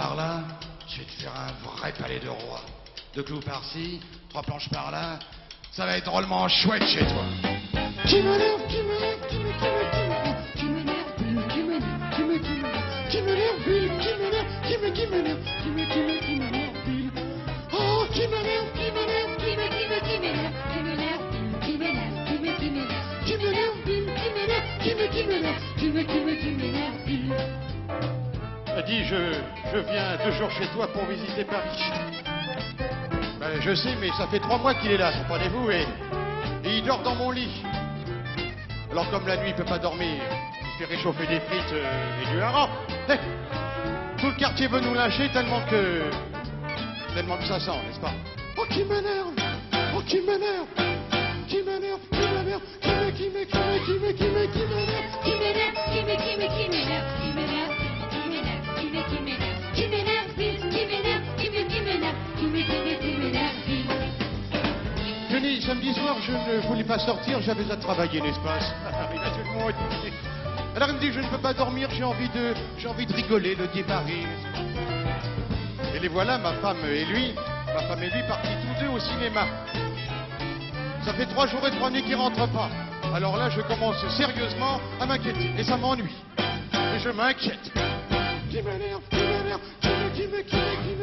par là, je vais te faire un vrai palais de roi. 2 clous par-ci, 3 planches par-là. Ça va être drôlement chouette chez toi. Qui m'énerve, qui m'énerve, qui m'énerve, qui m'énerve, qui m'énerve, qui m'énerve, qui m'énerve, Bill, qui m'énerve, qui m'énerve, qui m'énerve, Bill. Oh, qui m'énerve, qui m'énerve, qui m'énerve, qui m'énerve, qui m'énerve, qui m'énerve, qui m'énerve, Bill, qui m'énerve, qui m'énerve, Bill. Elle dit, je viens 2 jours chez toi pour visiter Paris. Ben, je sais, mais ça fait 3 mois qu'il est là, comprenez-vous, et il dort dans mon lit. Alors comme la nuit il peut pas dormir, il fait réchauffer des frites et du hareng. Hey, tout le quartier veut nous lâcher tellement que ça sent, n'est-ce pas? Oh, qui m'énerve, oh, qui m'énerve, qui m'énerve, qui m'énerve, qui m'énerve, qui m'énerve, qui m'énerve, qui m'énerve, qui m'énerve, qui m'énerve, qui m'énerve, qui m'énerve, qui m'énerve, qui m'énerve, qui m'énerve, qui m'énerve, Jenny, samedi soir, je ne voulais pas sortir, j'avais à travailler, n'est-ce pas? Alors il me dit, je ne peux pas dormir, j'ai envie de rigoler, de débarrer. Et les voilà, ma femme et lui partis tous 2 au cinéma. Ça fait 3 jours et 3 nuits qu'ils rentrent pas. Alors là, je commence sérieusement à m'inquiéter, et ça m'ennuie. Et je m'inquiète. qui m'énerve, qui m'énerve, qui m'énerve, qui m'énerve,